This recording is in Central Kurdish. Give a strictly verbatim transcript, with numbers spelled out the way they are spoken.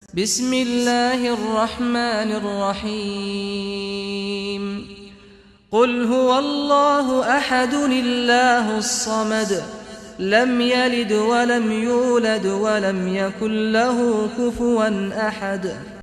بسم الله الرحمن الرحيم قل هو الله أحد الله الصمد لم يلد ولم يولد ولم يكن له كفوا أحد